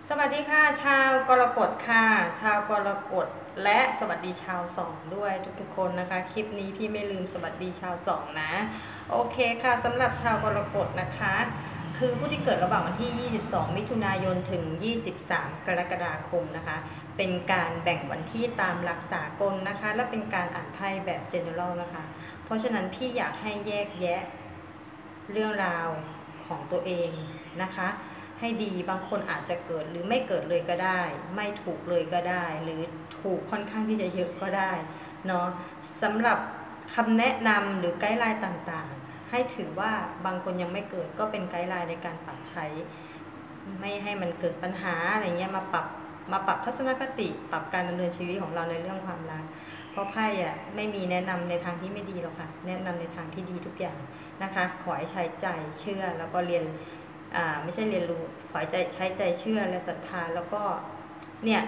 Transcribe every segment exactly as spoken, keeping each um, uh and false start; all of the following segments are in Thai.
สวัสดีค่ะชาวกรกฎค่ะชาวกรกฎและสวัสดีชาวสองด้วยทุกๆคนนะคะคลิปนี้พี่ไม่ลืมสวัสดีชาวสองนะโอเคค่ะสำหรับชาวกรกฎนะคะคือผู้ที่เกิดระหว่างวันที่ยี่สิบสองมิถุนายนถึงยี่สิบสามกรกฎาคมนะคะเป็นการแบ่งวันที่ตามหลักสากลนะคะและเป็นการอ่านไพ่แบบ general นะคะเพราะฉะนั้นพี่อยากให้แยกแยะเรื่องราวของตัวเองนะคะให้ดีบางคนอาจจะเกิดหรือไม่เกิดเลยก็ได้ไม่ถูกเลยก็ได้หรือถูกค่อนข้างที่จะเยอะก็ได้เนาะสำหรับคำแนะนำหรือไกด์ไลน์ต่างๆให้ถือว่าบางคนยังไม่เกิดก็เป็นไกด์ไลน์ในการปรับใช้ไม่ให้มันเกิดปัญหาอะไรเงี้ยมาปรับมาปรับทัศนคติปรับการดำเนินชีวิตของเราในเรื่องความรักเพราะไพ่อะไม่มีแนะนำในทางที่ไม่ดีหรอกค่ะแนะนำในทางที่ดีทุกอย่างนะคะขอให้ใช้ใจเชื่อแล้วก็เรียนอ่าไม่ใช่เรียนรู้ขอใจใช้ใจเชื่อและศรัทธาแล้วก็เนี่ย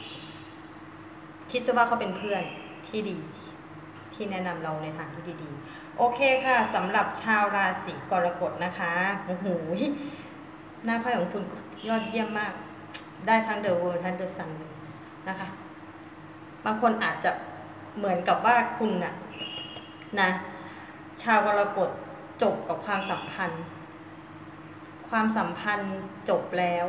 คิดซะว่าเขาเป็นเพื่อนที่ดีที่แนะนำเราในทางที่ดีๆโอเคค่ะสำหรับชาวราศีกรกฎนะคะโอ้โหหน้าไพ่ของคุณยอดเยี่ยมมากได้ทั้งเดอะเวิร์ทั้งเดอะซันนะคะบางคนอาจจะเหมือนกับว่าคุณน่ะนะชาวกรกฎจบกับความสัมพันธ์ความสัมพันธ์จบแล้ว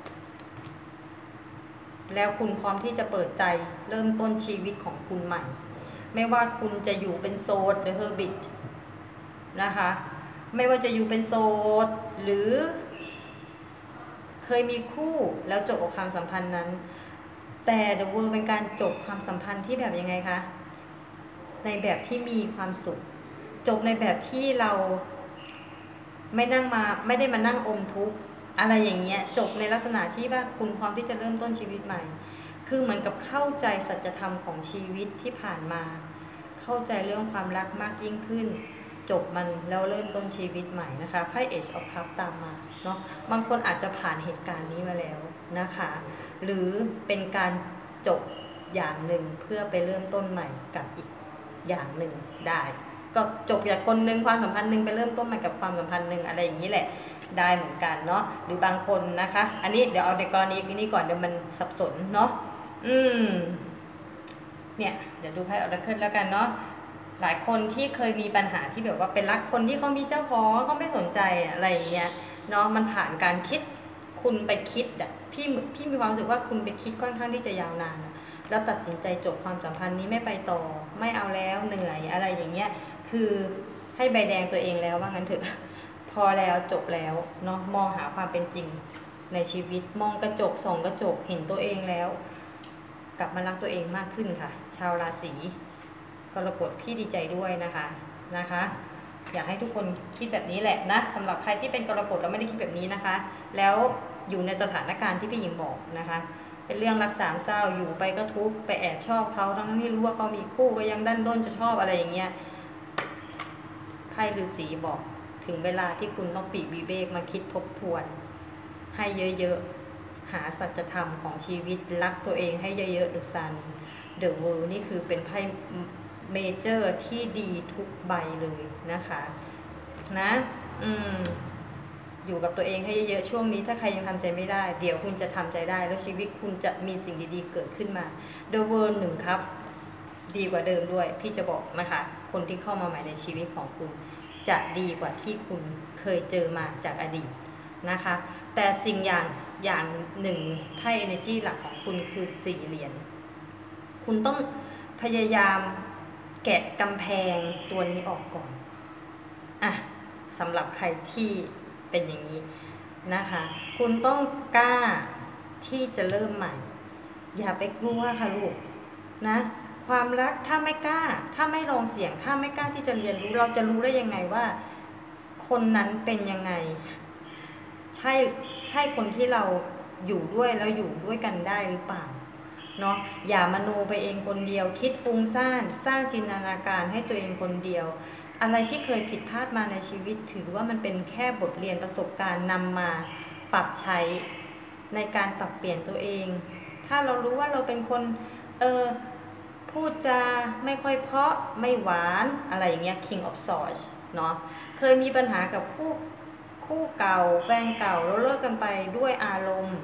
แล้วคุณพร้อมที่จะเปิดใจเริ่มต้นชีวิตของคุณใหม่ไม่ว่าคุณจะอยู่เป็นโสดหรือเฮอร์บิทนะคะไม่ว่าจะอยู่เป็นโสดหรือเคยมีคู่แล้วจบกับความสัมพันธ์นั้นแต่เดอะเวิร์เป็นการจบความสัมพันธ์ที่แบบยังไงคะในแบบที่มีความสุขจบในแบบที่เราไม่นั่งมาไม่ได้มานั่งอมทุกข์อะไรอย่างเงี้ยจบในลักษณะที่ว่าคุณพร้อมที่จะเริ่มต้นชีวิตใหม่คือเหมือนกับเข้าใจสัจธรรมของชีวิตที่ผ่านมาเข้าใจเรื่องความรักมากยิ่งขึ้นจบมันแล้วเริ่มต้นชีวิตใหม่นะคะไพ่ Age of Cups ตามมาเนาะบางคนอาจจะผ่านเหตุการณ์นี้มาแล้วนะคะหรือเป็นการจบอย่างหนึ่งเพื่อไปเริ่มต้นใหม่กับอีกอย่างหนึ่งได้ก็จบจากคนหนึ่งความสัมพันธ์หนึ่งไปเริ่มต้นใหม่กับความสัมพันธ์หนึ่งอะไรอย่างนี้แหละได้เหมือนกันเนาะหรือบางคนนะคะอันนี้เดี๋ยวเอาในกรณีนี้ก่อนเดี๋ยวมันสับสนเนาะอืมเนี่ยเดี๋ยวดูไพ่ออราเคิลแล้วกันเนาะหลายคนที่เคยมีปัญหาที่แบบว่าเป็นรักคนที่เขามีเจ้าของเขาไม่สนใจอะไรอย่างเงี้ยเนาะมันผ่านการคิดคุณไปคิดอะพี่พี่มีความรู้สึกว่าคุณไปคิดค่อนข้างที่จะยาวนานแล้วตัดสินใจจบความสัมพันธ์นี้ไม่ไปต่อไม่เอาแล้วเหนื่อยอะไรอย่างเงี้ยคือให้ใบแดงตัวเองแล้วว่างั้นเถอะพอแล้วจบแล้วเนาะมองหาความเป็นจริงในชีวิตมองกระจกส่องกระจกเห็นตัวเองแล้วกลับมารักตัวเองมากขึ้นค่ะชาวราศีกรกฎพี่ดีใจด้วยนะคะนะคะอยากให้ทุกคนคิดแบบนี้แหละนะสำหรับใครที่เป็นกรกฎแล้วไม่ได้คิดแบบนี้นะคะแล้วอยู่ในสถานการณ์ที่พี่หญิงบอกนะคะเป็นเรื่องรักสามเศร้าอยู่ไปก็ทุกข์ไปแอบชอบเขาทั้งที่รู้ว่าเขามีคู่ก็ยังดันด้นจะชอบอะไรอย่างเงี้ยไพ่ฤาษีบอกถึงเวลาที่คุณต้องปีกวิเวกมาคิดทบทวนให้เยอะๆหาสัจธรรมของชีวิตรักตัวเองให้เยอะๆดูซันเดอะเวิลด์นี่คือเป็นไพ่เมเจอร์ที่ดีทุกใบเลยนะคะนะอืมอยู่กับตัวเองให้เยอะๆช่วงนี้ถ้าใครยังทำใจไม่ได้เดี๋ยวคุณจะทำใจได้แล้วชีวิตคุณจะมีสิ่งดีๆเกิดขึ้นมา The World หนึ่งครับดีกว่าเดิมด้วยพี่จะบอกนะคะคนที่เข้ามาใหม่ในชีวิตของคุณจะดีกว่าที่คุณเคยเจอมาจากอดีตนะคะแต่สิ่งอย่างอย่างหนึ่งไพ่ energy หลักของคุณคือสี่เหรียญคุณต้องพยายามแกะกำแพงตัวนี้ออกก่อนอ่ะสำหรับใครที่เป็นอย่างนี้นะคะคุณต้องกล้าที่จะเริ่มใหม่อย่าไปกลัวค่ะลูกนะความรักถ้าไม่กล้าถ้าไม่ลองเสี่ยงถ้าไม่กล้าที่จะเรียนรู้เราจะรู้ได้ยังไงว่าคนนั้นเป็นยังไงใช่ใช่คนที่เราอยู่ด้วยแล้วอยู่ด้วยกันได้หรือเปล่าเนาะอย่ามโนไปเองคนเดียวคิดฟุ้งซ่านสร้างจินตนาการให้ตัวเองคนเดียวอะไรที่เคยผิดพลาดมาในชีวิตถือว่ามันเป็นแค่บทเรียนประสบการณ์นำมาปรับใช้ในการปรับเปลี่ยนตัวเองถ้าเรารู้ว่าเราเป็นคนเออพูดจาไม่ค่อยเพราะไม่หวานอะไรอย่างเงี้ย King of Swords เนาะเคยมีปัญหากับคู่คู่เก่าแฟนเก่าแล้วเลิกกันไปด้วยอารมณ์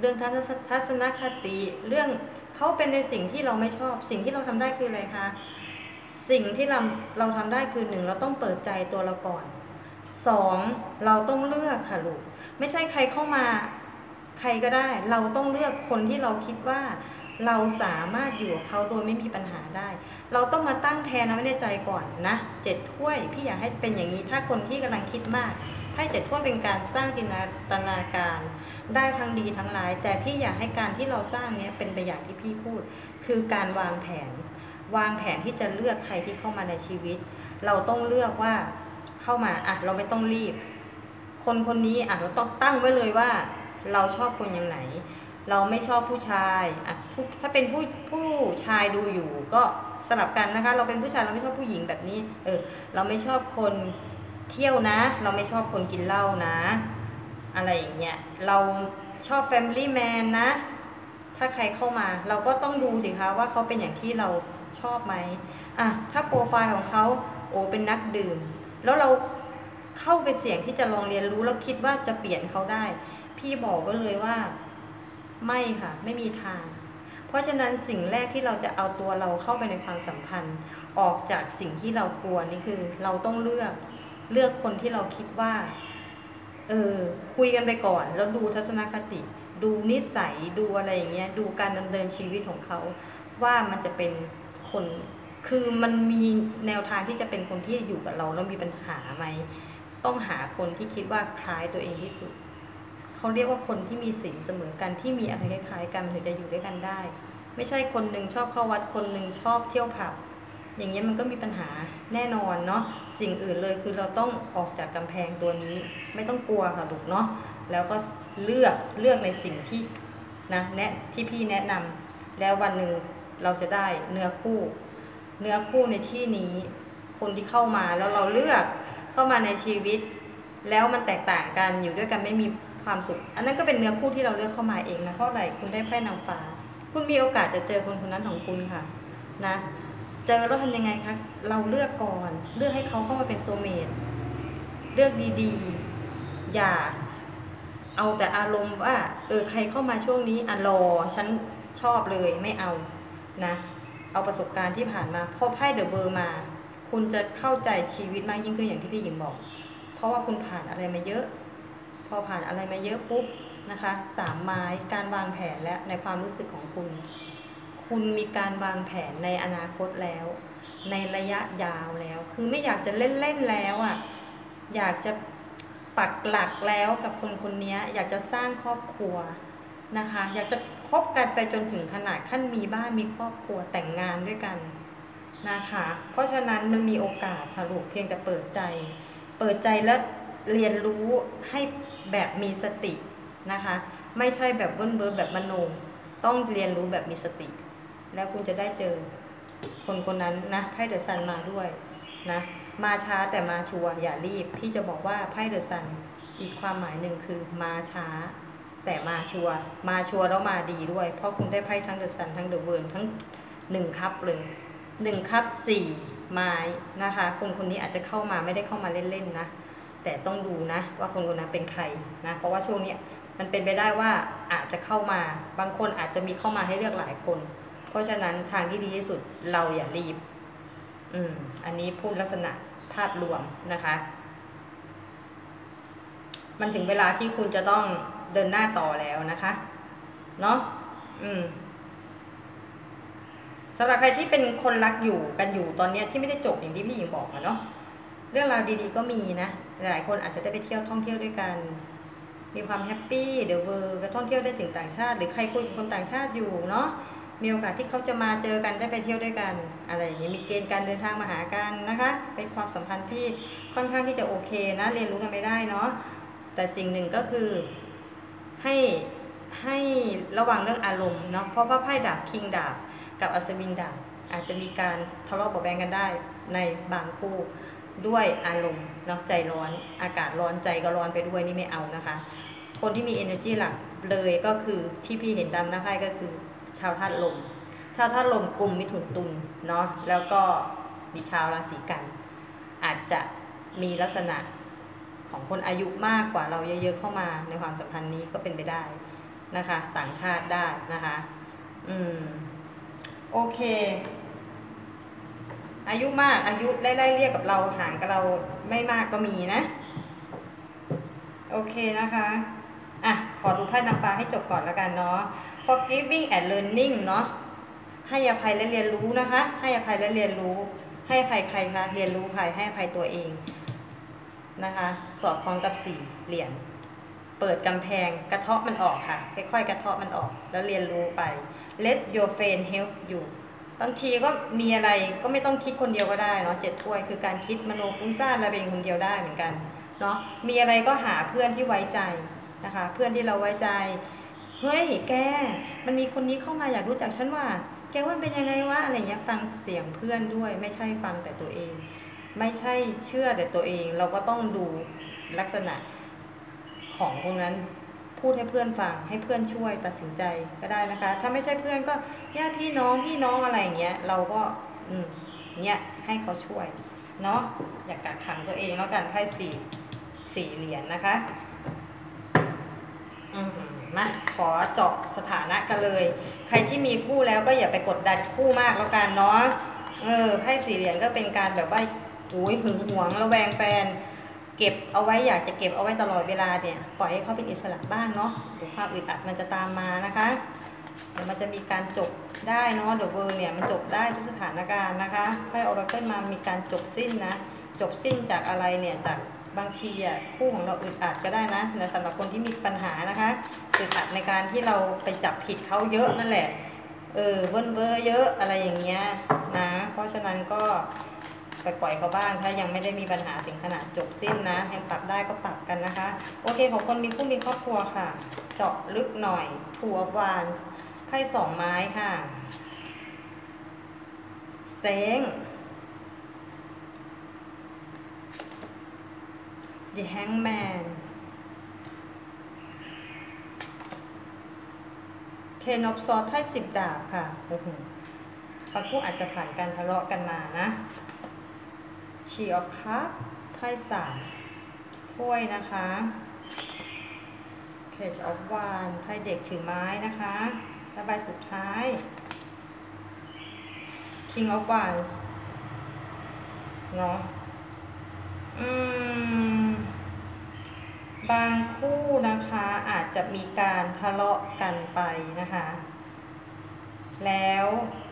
เรื่องทัศนคติเรื่องเขาเป็นในสิ่งที่เราไม่ชอบสิ่งที่เราทำได้คืออะไรคะสิ่งที่เราเราทำได้คือหนึ่งเราต้องเปิดใจตัวเราก่อนสองเราต้องเลือกค่ะลูกไม่ใช่ใครเข้ามาใครก็ได้เราต้องเลือกคนที่เราคิดว่าเราสามารถอยู่กับเขาโดยไม่มีปัญหาได้เราต้องมาตั้งแทนเอาไว้ในใจก่อนนะเจ็ดถ้วยพี่อยากให้เป็นอย่างนี้ถ้าคนที่กำลังคิดมากให้เจ็ดถ้วยเป็นการสร้างจินตนาการได้ทั้งดีทั้งร้ายแต่พี่อยากให้การที่เราสร้างเนี้ยเป็นไปอย่างที่พี่พูดคือการวางแผนวางแผนที่จะเลือกใครที่เข้ามาในชีวิตเราต้องเลือกว่าเข้ามาอ่ะเราไม่ต้องรีบคนคนนี้อ่ะเราต้องตั้งไว้เลยว่าเราชอบคนอย่างไหนเราไม่ชอบผู้ชายอ่ะถ้าเป็นผู้ผู้ชายดูอยู่ก็สลับกันนะคะเราเป็นผู้ชายเราไม่ชอบผู้หญิงแบบนี้เออเราไม่ชอบคนเที่ยวนะเราไม่ชอบคนกินเหล้านะอะไรอย่างเงี้ยเราชอบ Family Man นะถ้าใครเข้ามาเราก็ต้องดูสิคะว่าเขาเป็นอย่างที่เราชอบไหมอ่ะถ้าโปรไฟล์ของเขาโอ้เป็นนักดื่มแล้วเราเข้าไปเสี่ยงที่จะลองเรียนรู้แล้วคิดว่าจะเปลี่ยนเขาได้พี่บอกไว้เลยว่าไม่ค่ะไม่มีทางเพราะฉะนั้นสิ่งแรกที่เราจะเอาตัวเราเข้าไปในความสัมพันธ์ออกจากสิ่งที่เรากลัวนี่คือเราต้องเลือกเลือกคนที่เราคิดว่าเออคุยกันไปก่อนแล้วดูทัศนคติดูนิสัยดูอะไรอย่างเงี้ยดูการดำเนินชีวิตของเขาว่ามันจะเป็นคนคือมันมีแนวทางที่จะเป็นคนที่อยู่กับเราแล้วมีปัญหาไหมต้องหาคนที่คิดว่าคล้ายตัวเองที่สุดเขาเรียกว่าคนที่มีศีลเสมอกันที่มีอะไรคล้ายๆกันถึงจะอยู่ด้วยกันได้ไม่ใช่คนหนึ่งชอบเข้าวัดคนหนึ่งชอบเที่ยวผับอย่างเงี้ยมันก็มีปัญหาแน่นอนเนาะสิ่งอื่นเลยคือเราต้องออกจากกำแพงตัวนี้ไม่ต้องกลัวค่ะลูกเนาะแล้วก็เลือกเลือกในสิ่งที่นะแนะที่พี่แนะนำแล้ววันหนึ่งเราจะได้เนื้อคู่เนื้อคู่ในที่นี้คนที่เข้ามาแล้วเราเลือกเข้ามาในชีวิตแล้วมันแตกต่างกันอยู่ด้วยกันไม่มีความสุขอันนั้นก็เป็นเนื้อคู่ที่เราเลือกเข้ามาเองนะเพราะอะไรคุณได้ไพ่นางฟ้าคุณมีโอกาสจะเจอคนคนนั้นของคุณค่ะนะเจอแล้วทำยังไงคะเราเลือกก่อนเลือกให้เขาเข้ามาเป็นโซลเมตเลือกดีๆอย่าเอาแต่อารมณ์ว่าเออใครเข้ามาช่วงนี้อ่ะรอฉันชอบเลยไม่เอานะเอาประสบการณ์ที่ผ่านมาพอไพ่เดอะเบอร์มาคุณจะเข้าใจชีวิตมากยิ่งขึ้นอย่างที่พี่หญิงบอกเพราะว่าคุณผ่านอะไรมาเยอะพอผ่านอะไรมาเยอะปุ๊บนะคะสามไม้การวางแผนและในความรู้สึกของคุณคุณมีการวางแผนในอนาคตแล้วในระยะยาวแล้วคือไม่อยากจะเล่นๆแล้วอ่ะอยากจะปักหลักแล้วกับคนคนนี้อยากจะสร้างครอบครัวนะคะอยากจะคบกันไปจนถึงขนาดขั้นมีบ้านมีครอบครัวแต่งงานด้วยกันนะคะเพราะฉะนั้นมันมีโอกาสค่ะลูกเพียงแต่เปิดใจเปิดใจแล้วเรียนรู้ให้แบบมีสตินะคะไม่ใช่แบบเบิ้ลเบิ้ลแบบมโนต้องเรียนรู้แบบมีสติแล้วคุณจะได้เจอคนคนนั้นนะไพ่เดอะซันมาด้วยนะมาช้าแต่มาชัวร์อย่ารีบพี่จะบอกว่าไพ่เดอะซันอีกความหมายหนึ่งคือมาช้าแต่มาชัวร์มาชัวร์แล้วมาดีด้วยเพราะคุณได้ไพ่ทั้งเดอะซันทั้งเดอะเวิร์นทั้งหนึ่งคัพเลยหนึ่งคัพสี่ไม้นะคะคนคนนี้อาจจะเข้ามาไม่ได้เข้ามาเล่นๆนะแต่ต้องดูนะว่าคนคนนั้นเป็นใครนะเพราะว่าช่วงนี้มันเป็นไปได้ว่าอาจจะเข้ามาบางคนอาจจะมีเข้ามาให้เลือกหลายคนเพราะฉะนั้นทางที่ดีที่สุดเราอย่ารีบอืมอันนี้พูดลักษณะภาพรวมนะคะมันถึงเวลาที่คุณจะต้องเดินหน้าต่อแล้วนะคะเนาะอืมสำหรับใครที่เป็นคนรักอยู่กันอยู่ตอนนี้ที่ไม่ได้จบอย่างที่พี่หญิงบอกอะเนาะเรื่องราวดีๆก็มีนะหลายคนอาจจะได้ไปเที่ยวท่องเที่ยวด้วยกันมีความแฮปปี้เดี๋ยวเวอร์ไปท่องเที่ยวได้ถึงต่างชาติหรือใครคุยกับคนต่างชาติอยู่เนาะมีโอกาสที่เขาจะมาเจอกันได้ไปเที่ยวด้วยกันอะไรอย่างนี้มีเกณฑ์การเดินทางมาหากันนะคะเป็นความสัมพันธ์ที่ค่อนข้างที่จะโอเคนะเรียนรู้กันไม่ได้เนาะแต่สิ่งหนึ่งก็คือให้ให้ระวังเรื่องอารมณ์เนาะเพราะว่าไพ่ดาบคิงดาบกับอัศวินดาบอาจจะมีการทะเลาะเบาะแว้งกันได้ในบางคู่ด้วยอารมณ์เนาะใจร้อนอากาศร้อนใจก็ร้อนไปด้วยนี่ไม่เอานะคะคนที่มี energy หลักเลยก็คือที่พี่เห็นตามหน้าไพ่ก็คือชาวธาตุลมชาวธาตุลมกลุ่มมิถุนตุลเนาะแล้วก็มีชาวราศีกันอาจจะมีลักษณะของคนอายุมากกว่าเราเยอะๆเข้ามาในความสัมพันธ์นี้ก็เป็นไปได้นะคะต่างชาติได้นะคะอืมโอเคอายุมากอายุไล่ๆเรียกกับเราห่างกับเราไม่มากก็มีนะโอเคนะคะอ่ะขอดูไพ่นางฟ้าให้จบก่อนแล้วกันเนาะ forgiving and learning เนาะให้อภัยและเรียนรู้นะคะให้อภัยและเรียนรู้ให้อภัยใครคะเรียนรู้ใครให้อภัยตัวเองนะคะสอดคล้องกับสี่เหรียญเปิดกำแพงกระเทาะมันออกค่ะค่อยๆกระเทาะมันออกแล้วเรียนรู้ไป let your friend help you บางทีก็มีอะไรก็ไม่ต้องคิดคนเดียวก็ได้เนาะเจ็ดถ้วยคือการคิดมโนฟุ้งซ่านระเบงคนเดียวได้เหมือนกันเนาะมีอะไรก็หาเพื่อนที่ไว้ใจนะคะเพื่อนที่เราไว้ใจเฮ้ยแกมันมีคนนี้เข้ามาอยากรู้จักฉันว่าแกว่าเป็นยังไงวะอะไรเงี้ยฟังเสียงเพื่อนด้วยไม่ใช่ฟังแต่ตัวเองไม่ใช่เชื่อแต่ตัวเองเราก็ต้องดูลักษณะของตรงนั้นพูดให้เพื่อนฟังให้เพื่อนช่วยตัดสินใจก็ได้นะคะถ้าไม่ใช่เพื่อนก็ญาติพี่น้องพี่น้องอะไรอย่างเงี้ยเราก็อืมเนี้ยให้เขาช่วยเนาะอย่ากักขังตัวเองแล้วกันไพ่สี่สี่เหรียญนะคะอืมมาขอเจาะสถานะกันเลยใครที่มีคู่แล้วก็อย่าไปกดดันคู่มากแล้วกันเนาะเออไพ่สี่เหรียญก็เป็นการแบบว่าโอ้ยหึงหวงระแวงแฟนเก็บเอาไว้อยากจะเก็บเอาไว้ตลอดเวลาเนี่ยปล่อยให้เขาเป็นอิสระบ้างเนาะเดี๋ยวความอึดอัดมันจะตามมานะคะเดี๋ยวมันจะมีการจบได้เนาะเดอะเวิร์เนี่ยมันจบได้ทุกสถานการณ์นะคะไพ่ออราเคิลมามีการจบสิ้นนะจบสิ้นจากอะไรเนี่ยจากบางทีอ่ะคู่ของเราอึดอัดก็ได้นะสำหรับคนที่มีปัญหานะคะอึดอัดในการที่เราไปจับผิดเขาเยอะนั่นแหละเออเบิ้ลเบอร์เยอะอะไรอย่างเงี้ยนะเพราะฉะนั้นก็ไปปล่อยเขาบ้างถ้ายังไม่ได้มีปัญหาถึงขนาดจบสิ้นนะยังปรับได้ก็ปรับกันนะคะโอเคของคนมีคู่มีครอบครัวค่ะเจาะลึกหน่อย Two of Wands ไพ่สองไม้ค่ะ Strength The Hangman Ten of Swords ไพ่สิบดาบค่ะโอ้โหบางคู่อาจจะผ่านการทะเลาะกันมานะ She of Cups ไพ่สามถ้วยนะคะ Page of Wands ไพ่เด็กถือไม้นะคะและใบสุดท้าย King of Wands เนาะอืมบางคู่นะคะอาจจะมีการทะเลาะกันไปนะคะแล้ว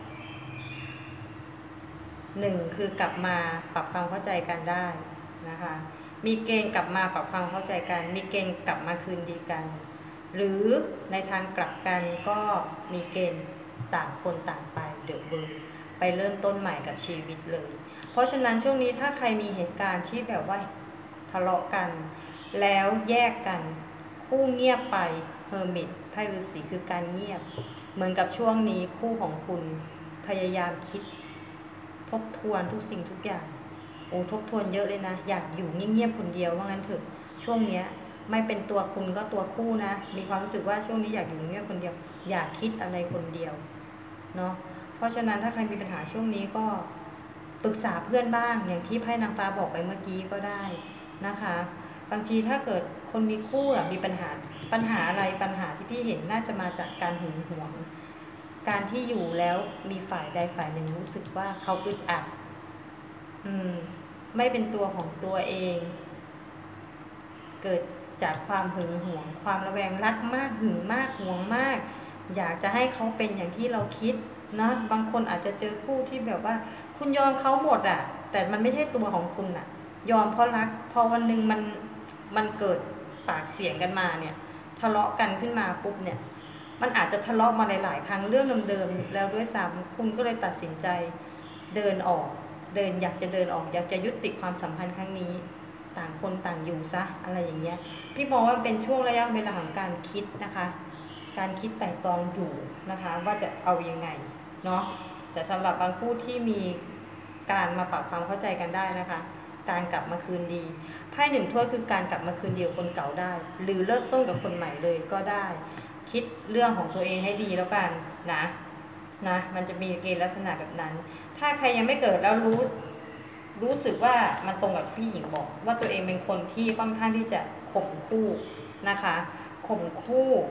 หนึ่งคือกลับมาปรับความเข้าใจกันได้นะคะมีเกณฑ์กลับมาปรับความเข้าใจกันมีเกณฑ์กลับมาคืนดีกันหรือในทางกลับกันก็มีเกณฑ์ต่างคนต่างไปเดอะเวิร์ไปเริ่มต้นใหม่กับชีวิตเลยเพราะฉะนั้นช่วงนี้ถ้าใครมีเหตุการณ์ที่แบบว่าทะเลาะกันแล้วแยกกันคู่เงียบไปเฮอร์มิตไพ่ฤาษีคือการเงียบเหมือนกับช่วงนี้คู่ของคุณพยายามคิดทบทวนทุกสิ่งทุกอย่างโอ้ทบทวนเยอะเลยนะอยากอยู่เงียบๆคนเดียวว่างั้นเถอะช่วงเนี้ยไม่เป็นตัวคุณก็ตัวคู่นะมีความรู้สึกว่าช่วงนี้อยากอยู่เงียบคนเดียวอยากคิดอะไรคนเดียวเนาะเพราะฉะนั้นถ้าใครมีปัญหาช่วงนี้ก็ปรึกษาเพื่อนบ้างอย่างที่ไพ่นางฟ้าบอกไปเมื่อกี้ก็ได้นะคะบางทีถ้าเกิดคนมีคู่หรือมีปัญหาปัญหาอะไรปัญหาที่พี่เห็นน่าจะมาจากการหึงหวงการที่อยู่แล้วมีฝ่ายใดฝ่ายหนึ่งรู้สึกว่าเขาอึดอัดอืมไม่เป็นตัวของตัวเองเกิดจากความหึงหวงความระแวงรักมากหึงมากหวงมากอยากจะให้เขาเป็นอย่างที่เราคิดนะบางคนอาจจะเจอคู่ที่แบบว่าคุณยอมเขาหมดอ่ะแต่มันไม่ใช่ตัวของคุณอ่ะยอมเพราะรักพอวันหนึ่งมันมันเกิดปากเสียงกันมาเนี่ยทะเลาะกันขึ้นมาปุ๊บเนี่ยมันอาจจะทะเลาะมาหลายๆครั้งเรื่องเดิมๆแล้วด้วยซ้ำคุณก็เลยตัดสินใจเดินออกเดินอยากจะเดินออกอยากจะยุติความสัมพันธ์ครั้งนี้ต่างคนต่างอยู่ซะอะไรอย่างเงี้ยพี่มองว่าเป็นช่วงระยะเวลาของการคิดนะคะการคิดไต่ตรองอยู่นะคะว่าจะเอายังไงเนาะแต่สำหรับบางคู่ที่มีการมาปรับความเข้าใจกันได้นะคะการกลับมาคืนดีไพ่หนึ่งถ้วยคือการกลับมาคืนดีกับคนเก่าได้หรือเริ่มต้นกับคนใหม่เลยก็ได้คิดเรื่องของตัวเองให้ดีแล้วกันนะนะมันจะมีเกณฑ์ลักษณะแบบนั้นถ้าใครยังไม่เกิดแล้วรู้รู้สึกว่ามันตรงกับพี่หญิงบอกว่าตัวเองเป็นคนที่ค่อนข้างที่จะข่มคู่นะคะข่มคู่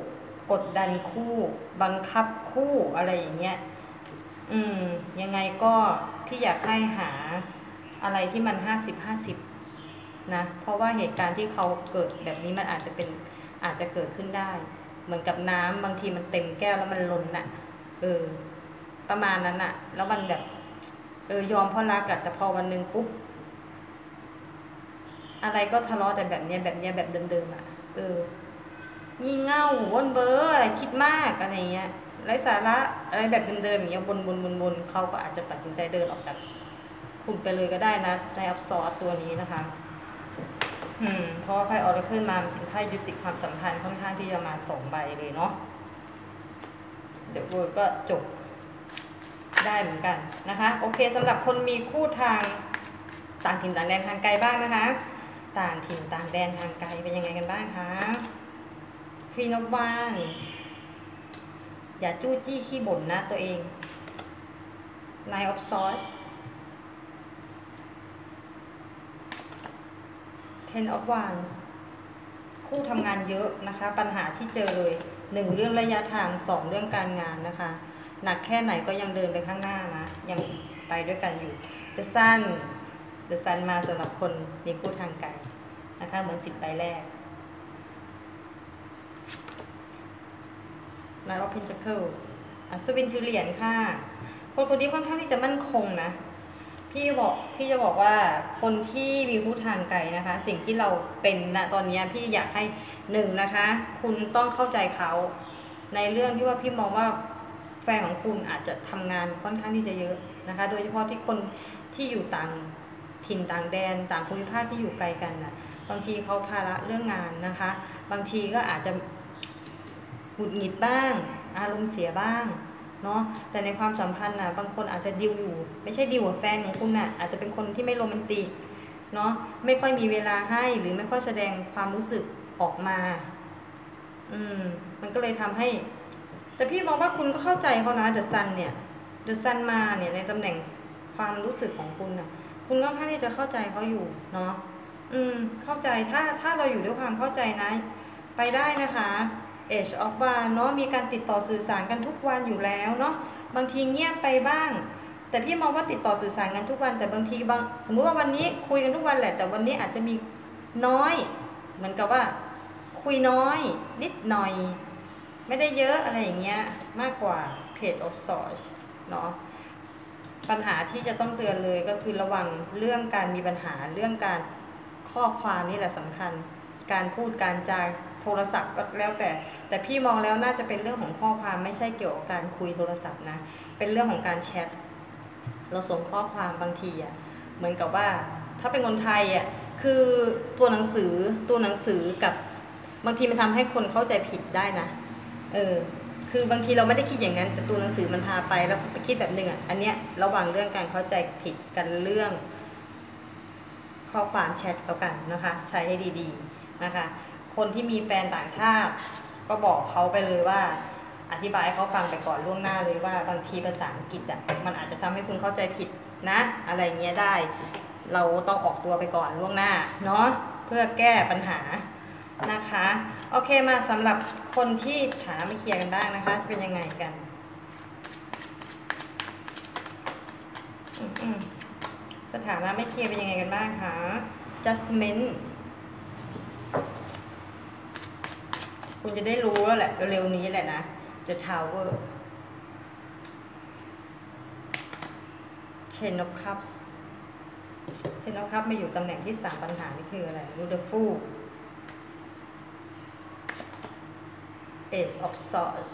กดดันคู่บังคับคู่อะไรอย่างเงี้ยอืมยังไงก็พี่อยากให้หาอะไรที่มันห้าสิบห้าสิบนะเพราะว่าเหตุการณ์ที่เขาเกิดแบบนี้มันอาจจะเป็นอาจจะเกิดขึ้นได้เหมือนกับน้ำบางทีมันเต็มแก้วแล้วมันล้นน่ะเออประมาณนั้นน่ะแล้วมันแบบเออยอมเพราะรักอะแต่พอวันหนึ่งปุ๊บอะไรก็ทะเลาะแต่แบบเนี้ยแบบเนี้ยแบบเดิมๆอะเอองี่เง่าวนเบอร์อะไรคิดมากอะไรเงี้ยไร้สาระอะไรแบบเดิมๆอย่างเงี้ยวนวนวนวนเขาก็อาจจะตัดสินใจเดินออกจากคุณไปเลยก็ได้นะในอัพซอร์ตัวนี้นะคะอืมเพราะว่าไพ่ออราเคิลมาเป็นไพ่ยุติความสัมพันธ์ค่อนข้างที่จะมาสองใบเลยเนาะเดี๋ยวเวิร์ก็จบได้เหมือนกันนะคะโอเคสำหรับคนมีคู่ทางต่างถิ่นต่างแดนทางไกลบ้างนะคะต่างถิ่นต่างแดนทางไกลเป็นยังไงกันบ้างคะ Queen of Wands อย่าจู้จี้ขี้บ่นนะตัวเอง Nine of Swords Ten of Wands คู่ทำงานเยอะนะคะปัญหาที่เจอเลยหนึ่งเรื่องระยะทางสองเรื่องการงานนะคะหนักแค่ไหนก็ยังเดินไปข้างหน้านะยังไปด้วยกันอยู่ The Sun The Sun มาสำหรับคนมีคู่ทางไกลนะคะเหมือนสิบใบแรก Nine of Pentacles อัศวินถือเหรียญค่ะคนคนนี้ค่อนข้างที่จะมั่นคงนะพี่บอกพี่จะบอกว่าคนที่มีคู่ทางไกลนะคะสิ่งที่เราเป็นณตอนนี้พี่อยากให้หนึ่งนะคะคุณต้องเข้าใจเขาในเรื่องที่ว่าพี่มองว่าแฟนของคุณอาจจะทำงานค่อนข้างที่จะเยอะนะคะโดยเฉพาะที่คนที่อยู่ต่างถิ่นต่างแดนต่างภูมิภาคที่อยู่ไกลกันนะบางทีเขาภาระเรื่องงานนะคะบางทีก็อาจจะหงุดหงิดบ้างอารมณ์เสียบ้างเนาะแต่ในความสัมพันธ์น่ะบางคนอาจจะดิวอยู่ไม่ใช่ดิวกับแฟนของคุณน่ะอาจจะเป็นคนที่ไม่โรแมนติกเนาะไม่ค่อยมีเวลาให้หรือไม่ค่อยแสดงความรู้สึกออกมาอืมมันก็เลยทำให้แต่พี่มองว่าคุณก็เข้าใจเขานะเดอะซันเนี่ยเดอะซันมาเนี่ยในตำแหน่งความรู้สึกของคุณน่ะคุณก็ค่อนข้างที่จะเข้าใจเขาอยู่เนาะอืมเข้าใจถ้าถ้าเราอยู่ด้วยความเข้าใจนะไปได้นะคะ Age of Wands เนาะมีการติดต่อสื่อสารกันทุกวันอยู่แล้วเนาะบางทีเงียบไปบ้างแต่พี่มองว่าติดต่อสื่อสารกันทุกวันแต่บางทีบางสมมุติว่าวันนี้คุยกันทุกวันแหละแต่วันนี้อาจจะมีน้อยเหมือนกับว่าคุยน้อยนิดหน่อยไม่ได้เยอะอะไรอย่างเงี้ยมากกว่า Page of Swords เนาะปัญหาที่จะต้องเตือนเลยก็คือระวังเรื่องการมีปัญหาเรื่องการข้อความนี่แหละสำคัญการพูดการจาโทรศัพท์ก็แล้วแต่แต่พี่มองแล้วน่าจะเป็นเรื่องของข้อความไม่ใช่เกี่ยวกับการคุยโทรศัพท์นะเป็นเรื่องของการแชทเราส่งข้อความบางทีอ่ะเหมือนกับว่าถ้าเป็นคนไทยอ่ะคือตัวหนังสือตัวหนังสือกับบางทีมันทำให้คนเข้าใจผิดได้นะเออคือบางทีเราไม่ได้คิดอย่างนั้นแต่ตัวหนังสือมันพาไปแล้วไปคิดแบบนึงอ่ะอันเนี้ยระวังเรื่องการเข้าใจผิดกันเรื่องข้อความแชทแล้วกันนะคะใช้ให้ดีๆนะคะคนที่มีแฟนต่างชาติก็บอกเขาไปเลยว่าอธิบายให้เขาฟังไปก่อนล่วงหน้าเลยว่าบางทีภาษาอังกฤษอ่ะมันอาจจะทำให้คุณเข้าใจผิดนะอะไรเงี้ยได้เราต้องออกตัวไปก่อนล่วงหน้าเนาะเพื่อแก้ปัญหานะคะโอเคมาสำหรับคนที่สถานะไม่เคลียร์กันบ้างนะคะจะเป็นยังไงกันสถานะไม่เคลียร์เป็นยังไงกันบ้างคะ Judgment คุณจะได้รู้แล้วแหละเร็วๆนี้แหละนะ The Tower Ten of Cups Ten of Cups มาอยู่ตำแหน่งที่สามปัญหานี่คืออะไร The Fool Ace of Swords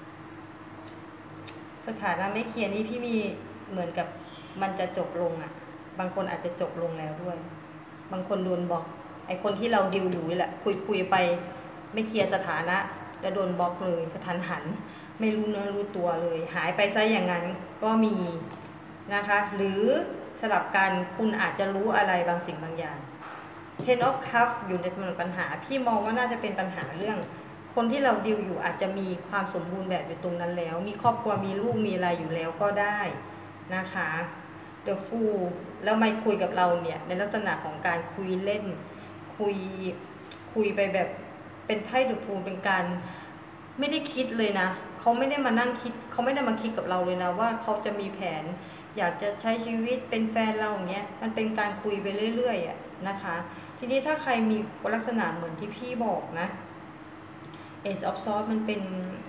สถานะไม่เคลียร์นี้พี่มีเหมือนกับมันจะจบลงอ่ะบางคนอาจจะจบลงแล้วด้วยบางคนโดนบล็อกไอคนที่เราดิวอยู่นี่แหละคุยคุยไปไม่เคลียร์สถานะแล้วโดนบล็อกเลยกระทันหันไม่รู้เนื้อรู้ตัวเลยหายไปซะอย่างนั้นก็มีนะคะหรือสลับกันคุณอาจจะรู้อะไรบางสิ่งบางอย่าง Ten of Cups อยู่ในตำแหน่งปัญหาพี่มองว่าน่าจะเป็นปัญหาเรื่องคนที่เราดิวอยู่อาจจะมีความสมบูรณ์แบบอยู่ตรงนั้นแล้วมีครอบครัวมีลูกมีอะไรอยู่แล้วก็ได้นะคะ The Fool แล้วมาคุยกับเราเนี่ยในลักษณะของการคุยเล่นคุยคุยไปแบบเป็นไพ่ The Fool เป็นการไม่ได้คิดเลยนะเขาไม่ได้มานั่งคิดเขาไม่ได้มาคิดกับเราเลยนะว่าเขาจะมีแผนอยากจะใช้ชีวิตเป็นแฟนเราอย่างเงี้ยมันเป็นการคุยไปเรื่อยๆอะนะคะทีนี้ถ้าใครมีลักษณะเหมือนที่พี่บอกนะ Ace of Swords มันเป็น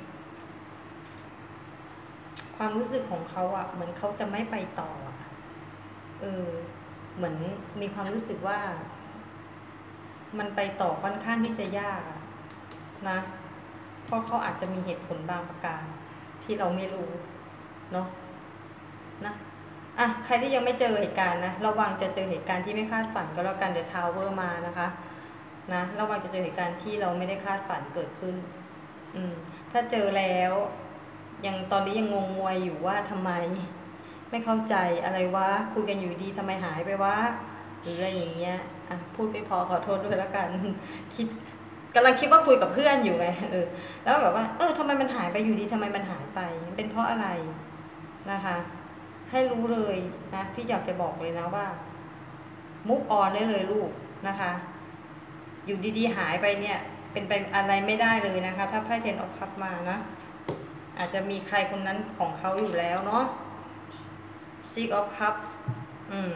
ความรู้สึกของเขาอะเหมือนเขาจะไม่ไปต่ออะเออเหมือนมีความรู้สึกว่ามันไปต่อค่อนข้างที่จะยากอะนะเพราะเขาอาจจะมีเหตุผลบางประการที่เราไม่รู้เนาะนะอ่ะใครที่ยังไม่เจอเหตุการณ์นะระวังจะเจอเหตุการณ์ที่ไม่คาดฝันก็แล้วกันเดี๋ยวทาวเวอร์มานะคะนะระวังจะเจอเหตุการณ์ที่เราไม่ได้คาดฝันเกิดขึ้นอืมถ้าเจอแล้วยังตอนนี้ยังงงงวยอยู่ว่าทำไมไม่เข้าใจอะไรวะคุยกันอยู่ดีทำไมหายไปวะหรืออะไรอย่างเงี้ยอ่ะพูดไม่พอขอโทษด้วยแล้วกันคิดกำลังคิดว่าคุยกับเพื่อนอยู่ไงเออแล้วแบบว่าเออทำไมมันหายไปอยู่ดีทำไมมันหายไปมันเป็นเพราะอะไรนะคะให้รู้เลยนะพี่อยากจะบอกเลยนะว่ามุกออนได้เลยลูกนะคะอยู่ดีๆหายไปเนี่ยเป็นไปอะไรไม่ได้เลยนะคะถ้าไพ่เทนออฟคัพมานะอาจจะมีใครคนนั้นของเขาอยู่แล้วเนาะ Six of Cups อืม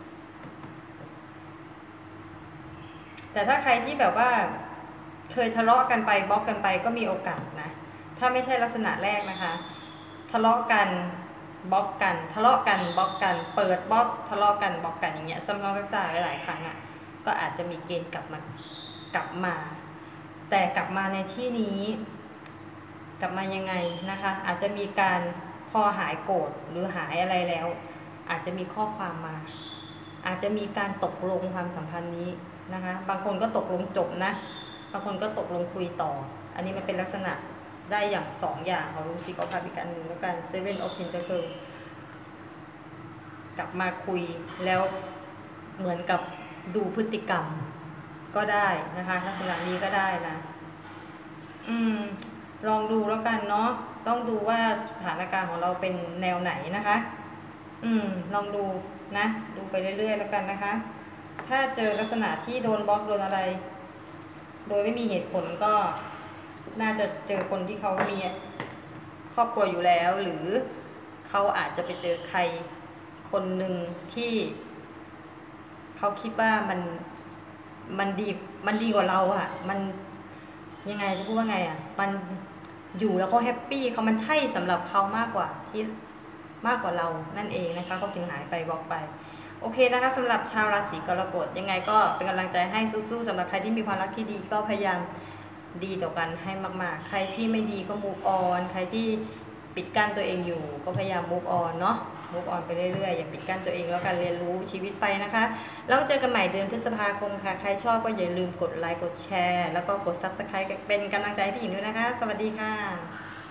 แต่ถ้าใครที่แบบว่าเคยทะเลาะกันไปบล็อกกันไปก็มีโอกาสนะถ้าไม่ใช่ลักษณะแรกนะคะทะเลาะกันบล็อกกันทะเลาะกันบล็อกกันเปิดบล็อกทะเลาะกันบล็อกกันอย่างเงี้ยซ้ำๆซากๆหลายๆครั้งอ่ะก็อาจจะมีเกณฑ์กลับมากลับมาแต่กลับมาในที่นี้กลับมายังไงนะคะอาจจะมีการพอหายโกรธหรือหายอะไรแล้วอาจจะมีข้อความมาอาจจะมีการตกลงความสัมพันธ์นี้นะคะบางคนก็ตกลงจบนะบางคนก็ตกลงคุยต่ออันนี้มันเป็นลักษณะได้อย่างสองอย่างของรูซิกออฟคัพอีกอันหนึ่งแล้วกัน Seven of Pentacles กลับมาคุยแล้วเหมือนกับดูพฤติกรรมก็ได้นะคะลักษณะนี้ก็ได้นะอืมลองดูแล้วกันเนาะต้องดูว่าสถานการณ์ของเราเป็นแนวไหนนะคะอืมลองดูนะดูไปเรื่อยๆแล้วกันนะคะถ้าเจอลักษณะที่โดนบล็อกโดนอะไรโดยไม่มีเหตุผลก็น่าจะเจอคนที่เขามีครอบครัวอยู่แล้วหรือเขาอาจจะไปเจอใครคนหนึ่งที่เขาคิดว่ามันมันดีมันดีกว่าเราอะมันยังไงจะพูดว่าไงอะมันอยู่แล้วเขาแฮปปี้เขามันใช่สำหรับเขามากกว่าที่มากกว่าเรานั่นเองนะคะเขาถึงหายไปบอกไปโอเคนะคะสำหรับชาวราศีกรกฎยังไงก็เป็นกำลังใจให้สู้ๆสำหรับใครที่มีความรักที่ดีก็พยายามดีต่อกันให้มากๆใครที่ไม่ดีก็ move on ใครที่ปิดกั้นตัวเองอยู่ก็พยายาม move on เนาะ move on ไปเรื่อยๆอย่าปิดกั้นตัวเองแล้วกันเรียนรู้ชีวิตไปนะคะแล้วเจอกันใหม่เดือนพฤษภาคมค่ะใครชอบก็อย่าลืมกดไลค์กดแชร์แล้วก็กด ซับสไครบ์ เป็นกำลังใจให้พี่หญิงด้วยนะคะสวัสดีค่ะ